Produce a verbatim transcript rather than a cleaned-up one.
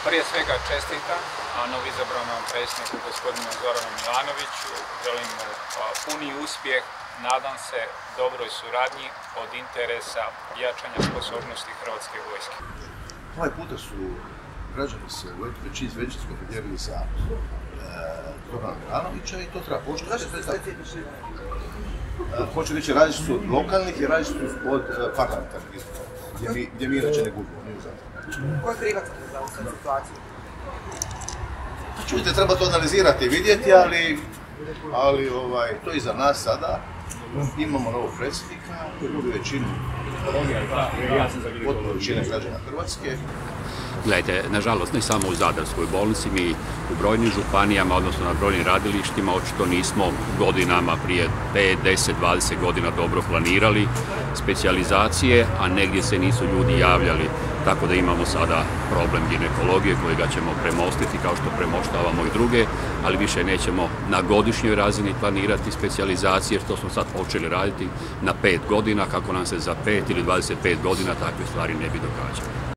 Prije svega čestitam novoizabranom predsjedniku gospodinu Zoranu Milanoviću. Želim mu puni uspjeh, nadam se dobroj suradnji od interesa jačanja sposobnosti Hrvatske vojske. Ovaj puta su građani se većinsko podijelili za Zorana Milanovića i to treba poštovati. Hoću reći, različiti su od lokalnih i različiti su od parlamentarnih izbora, gdje mi inače ne gubimo. Ko je krivac za ovu situaciju? Čujte, treba to analizirati i vidjeti, ali, ali ovaj, to je iza nas sada. Imamo novog predsjednika koji gubi većinu, potpuno većine građana Hrvatske. Gledajte, nažalost, ne samo u Zadarskoj bolnici, mi u brojnim županijama, odnosno na brojnim radilištima, očito nismo godinama prije pet, deset, dvadeset godina dobro planirali specijalizacije, a negdje se nisu ljudi javljali, tako da imamo sada problem ginekologije kojega ćemo premostiti kao što premoštavamo i druge, ali više nećemo na godišnjoj razini planirati specijalizacije, jer to smo sad počeli raditi na pet godina, kako nam se za pet ili dvadeset pet godina takve stvari ne bi događale.